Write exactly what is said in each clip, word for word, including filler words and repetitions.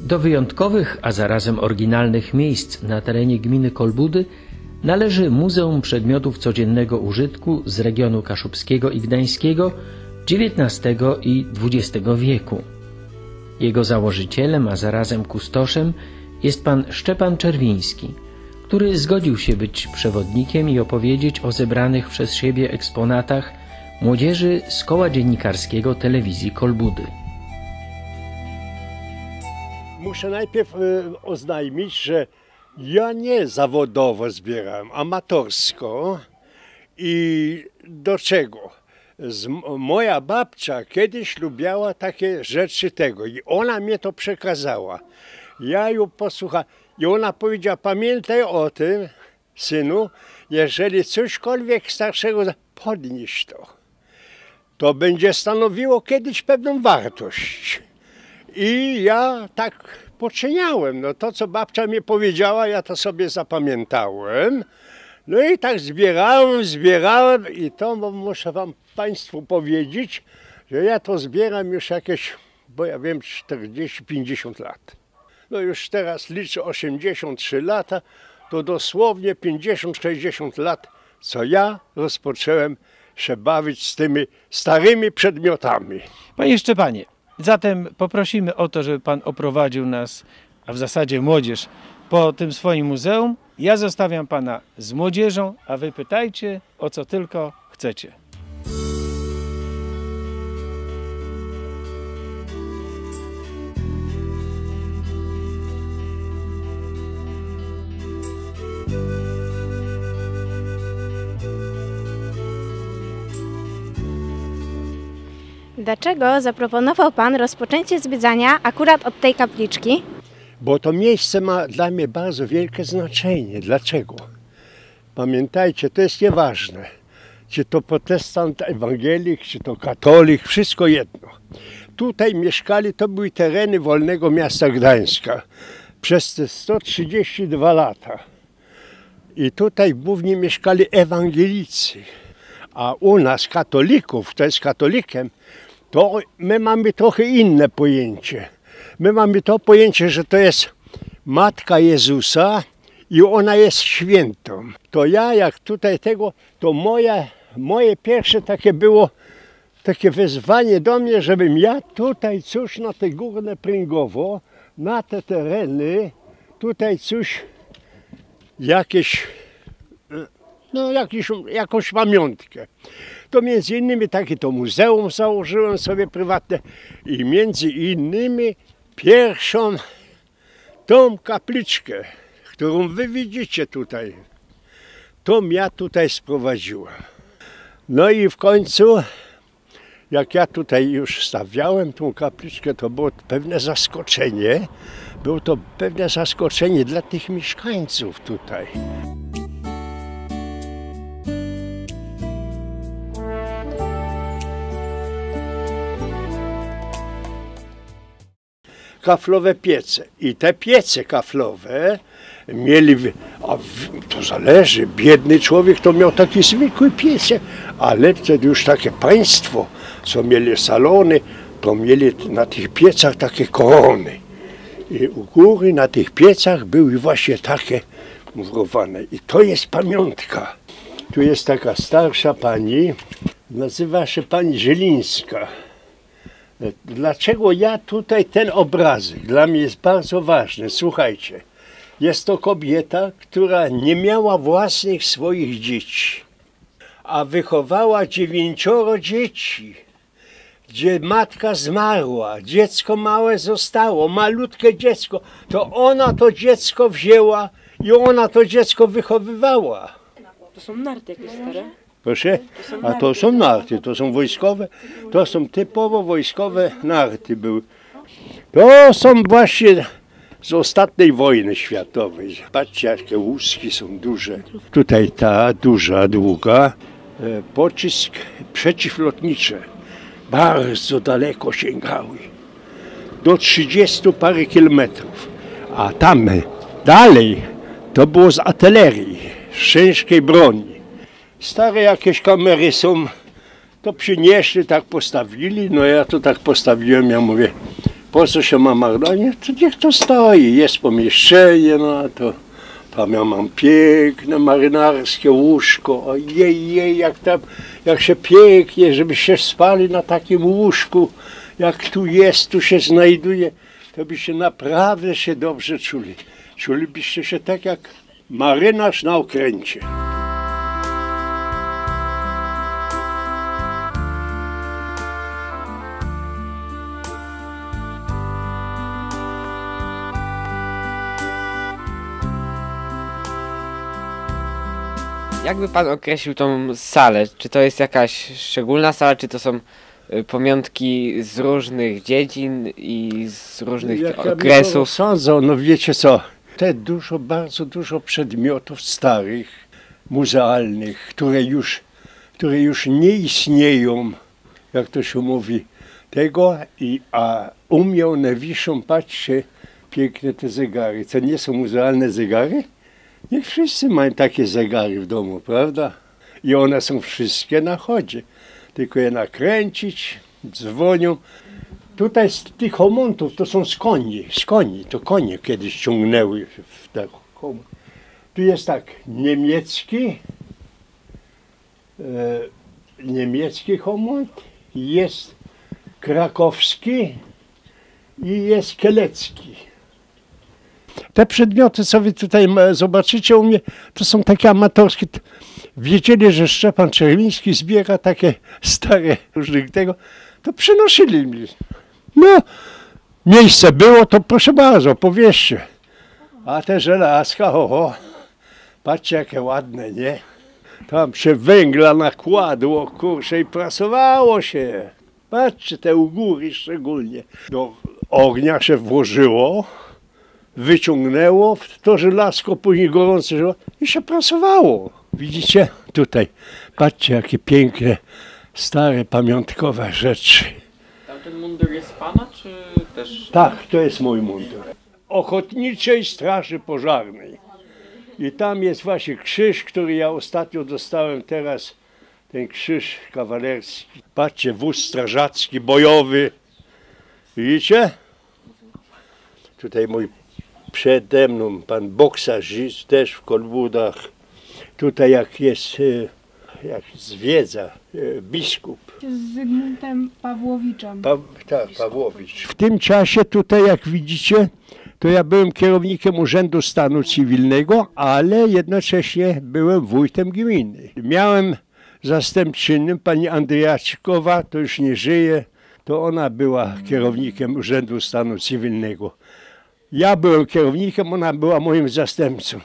Do wyjątkowych, a zarazem oryginalnych miejsc na terenie gminy Kolbudy należy Muzeum Przedmiotów Codziennego Użytku z regionu kaszubskiego i gdańskiego dziewiętnastego i dwudziestego wieku. Jego założycielem, a zarazem kustoszem jest pan Szczepan Czerwiński, który zgodził się być przewodnikiem i opowiedzieć o zebranych przez siebie eksponatach młodzieży z Koła Dziennikarskiego Telewizji Kolbudy. Muszę najpierw y, oznajmić, że ja nie zawodowo zbieram, amatorsko. I do czego? Z, moja babcia kiedyś lubiała takie rzeczy tego i ona mnie to przekazała. Ja ją posłuchałem i ona powiedziała, pamiętaj o tym, synu, jeżeli cośkolwiek starszego, podnieś to. To będzie stanowiło kiedyś pewną wartość. I ja tak poczyniałem. No to, co babcia mi powiedziała, ja to sobie zapamiętałem. No i tak zbierałem, zbierałem i to muszę wam państwu powiedzieć, że ja to zbieram już jakieś, bo ja wiem, czterdzieści pięćdziesiąt lat. No już teraz liczę osiemdziesiąt trzy lata, to dosłownie pięćdziesiąt sześćdziesiąt lat, co ja rozpocząłem się bawić z tymi starymi przedmiotami. Panie Szczepanie, zatem poprosimy o to, żeby pan oprowadził nas, a w zasadzie młodzież, po tym swoim muzeum. Ja zostawiam pana z młodzieżą, a wy pytajcie, o co tylko chcecie. Dlaczego zaproponował pan rozpoczęcie zwiedzania akurat od tej kapliczki? Bo to miejsce ma dla mnie bardzo wielkie znaczenie. Dlaczego? Pamiętajcie, to jest nieważne. Czy to protestant, ewangelik, czy to katolik, wszystko jedno. Tutaj mieszkali, to były tereny Wolnego Miasta Gdańska przez te sto trzydzieści dwa lata. I tutaj głównie mieszkali ewangelicy. A u nas katolików, to jest katolikiem, to my mamy trochę inne pojęcie. My mamy to pojęcie, że to jest Matka Jezusa i ona jest świętą. To ja, jak tutaj tego, to moje, moje pierwsze takie było, takie wezwanie do mnie, żebym ja tutaj coś na te Górne Pręgowo, na te tereny, tutaj coś, jakieś, no jakieś, jakąś pamiątkę. To między innymi takie to muzeum założyłem sobie prywatne i między innymi pierwszą tą kapliczkę, którą wy widzicie tutaj, tą ja tutaj sprowadziłem. No i w końcu, jak ja tutaj już stawiałem tą kapliczkę, to było pewne zaskoczenie. Było to pewne zaskoczenie dla tych mieszkańców tutaj. Kaflowe piece. I te piece kaflowe mieli, a to zależy, biedny człowiek to miał takie zwykłe piece, ale wtedy już takie państwo, co mieli salony, to mieli na tych piecach takie korony. I u góry na tych piecach były właśnie takie murowane. I to jest pamiątka. Tu jest taka starsza pani, nazywa się pani Zielińska. Dlaczego ja tutaj ten obrazek? Dla mnie jest bardzo ważny. Słuchajcie, jest to kobieta, która nie miała własnych swoich dzieci, a wychowała dziewięcioro dzieci, gdzie matka zmarła, dziecko małe zostało, malutkie dziecko, to ona to dziecko wzięła i ona to dziecko wychowywała. To są narty jakieś stare? Proszę? A to są narty, to są wojskowe, to są typowo wojskowe narty były. To są właśnie z ostatniej wojny światowej. Patrzcie, jakie łuski są duże. Tutaj ta duża, długa, pocisk przeciwlotnicze. Bardzo daleko sięgały. Do trzydziestu parę kilometrów. A tam dalej to było z artylerii, z ciężkiej broni. Stare jakieś kamery są, to przynieśli, tak postawili, no ja to tak postawiłem, ja mówię, Po co się ma marnować? Nie, to niech to stoi, jest pomieszczenie na to. Tam ja mam piękne marynarskie łóżko. Ojej, jej, jak tam, jak się pięknie, żebyście spali na takim łóżku, jak tu jest, tu się znajduje, to byście naprawdę się dobrze czuli. Czulibyście się tak jak marynarz na okręcie. Jakby pan określił tą salę? Czy to jest jakaś szczególna sala, czy to są y, pamiątki z różnych dziedzin i z różnych Jak ja bym to okresów? sądzą, no wiecie co, te dużo, bardzo dużo przedmiotów starych, muzealnych, które już, które już nie istnieją, jak to się mówi, tego, i, a u mnie one wiszą, patrzcie, piękne te zegary. To nie są muzealne zegary? Niech wszyscy mają takie zegary w domu, prawda? I one są wszystkie na chodzie. Tylko je nakręcić, dzwonią. Tutaj z tych homontów to są z koni, z koni. To konie kiedyś ciągnęły w tak. Tu jest tak, niemiecki, e, niemiecki homont, jest krakowski i jest kielecki. Te przedmioty, co wy tutaj zobaczycie u mnie, to są takie amatorskie. Wiedzieli, że Szczepan Czerwiński zbiera takie stare różnych tego, to przynosili mi. No, miejsce było, to proszę bardzo, powieście. A te żelazka, oho, patrzcie jakie ładne, nie? Tam się węgla nakładło, kurczę, i prasowało się. Patrzcie, te u góry szczególnie. Do ognia się włożyło, wyciągnęło w to żelazko, później gorące żelazo i się prasowało. Widzicie? Tutaj, patrzcie jakie piękne, stare, pamiątkowe rzeczy. A ten mundur jest pana, czy też... Tak, to jest mój mundur. Ochotniczej Straży Pożarnej. I tam jest właśnie krzyż, który ja ostatnio dostałem teraz, ten krzyż kawalerski. Patrzcie, wóz strażacki, bojowy. Widzicie? Tutaj mój przede mną pan boksażyst, też w kolbudach. Tutaj jak jest, jak zwiedza biskup. Z Zygmuntem Pawłowiczem. Pa, tak, Pawłowicz. W tym czasie tutaj, jak widzicie, to ja byłem kierownikiem Urzędu Stanu Cywilnego, ale jednocześnie byłem wójtem gminy. Miałem zastępczynią, pani Andriaczkowa, to już nie żyje, to ona była kierownikiem Urzędu Stanu Cywilnego. Ja byłem kierownikiem, ona była moim zastępcą.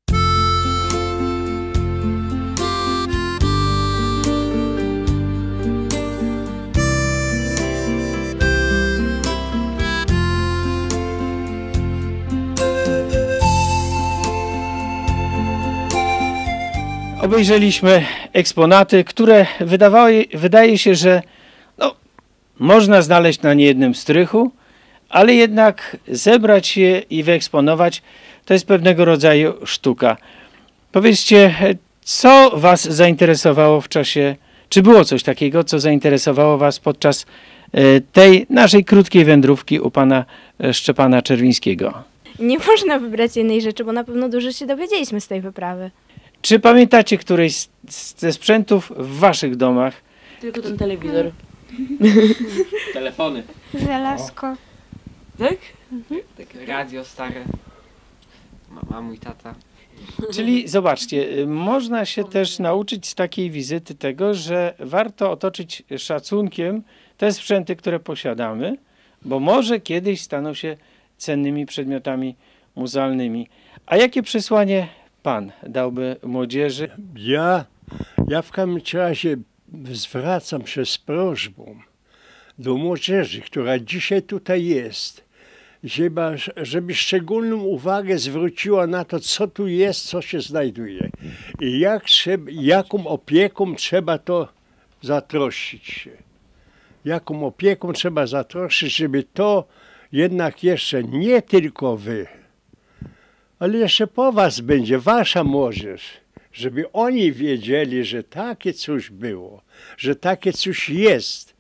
Obejrzeliśmy eksponaty, które wydawały, wydaje się, że no, można znaleźć na niejednym strychu, ale jednak zebrać je i wyeksponować to jest pewnego rodzaju sztuka. Powiedzcie, co was zainteresowało w czasie, czy było coś takiego, co zainteresowało was podczas tej naszej krótkiej wędrówki u pana Szczepana Czerwińskiego? Nie można wybrać jednej rzeczy, bo na pewno dużo się dowiedzieliśmy z tej wyprawy. Czy pamiętacie któryś z- ze sprzętów w waszych domach? Tylko ten telewizor. Telefony. Żelazko. Tak? Radio stare. Ma, ma mój tata. Czyli zobaczcie, y, można się też nauczyć z takiej wizyty tego, że warto otoczyć szacunkiem te sprzęty, które posiadamy, bo może kiedyś staną się cennymi przedmiotami muzealnymi. A jakie przesłanie pan dałby młodzieży? Ja, ja w każdym razie zwracam się z prośbą do młodzieży, która dzisiaj tutaj jest, żeby, żeby szczególną uwagę zwróciła na to, co tu jest, co się znajduje i jak trzeba, jaką opieką trzeba to zatroszczyć się. Jaką opieką trzeba zatroszczyć, żeby to jednak jeszcze nie tylko wy, ale jeszcze po was będzie wasza młodzież, żeby oni wiedzieli, że takie coś było, że takie coś jest